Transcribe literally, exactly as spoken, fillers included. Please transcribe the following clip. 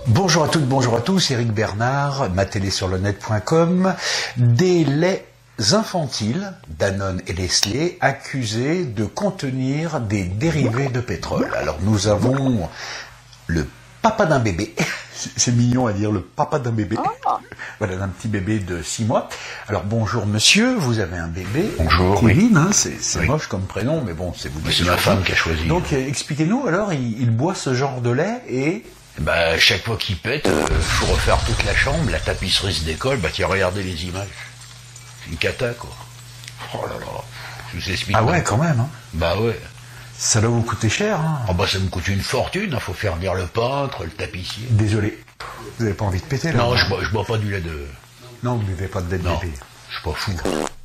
Bonjour à toutes, bonjour à tous, Eric Bernard, ma télé sur le net point com. Des laits infantiles, Danone et Nestlé, accusés de contenir des dérivés de pétrole. Alors nous avons le papa d'un bébé, c'est mignon à dire, le papa d'un bébé, voilà, d'un petit bébé de six mois. Alors bonjour monsieur, vous avez un bébé. Bonjour. Kevin, hein, c'est oui. Moche comme prénom, mais bon, c'est vous. C'est ma femme qui a choisi. Donc euh, expliquez-nous, alors, il, il boit ce genre de lait et... Bah, chaque fois qu'il pète, euh, faut refaire toute la chambre, la tapisserie se décolle, bah tiens, regardez les images. C'est une cata, quoi. Oh là là, je vous explique. Ah ouais, quand même, hein. Bah ouais. Ça doit vous coûter cher, hein. Ah bah ça me coûte une fortune, il faut faire venir le peintre, le tapissier. Désolé, vous n'avez pas envie de péter, là? Non, je bois, je bois pas du lait de... Non, vous ne buvez pas de lait de non, bébé. je suis pas fou.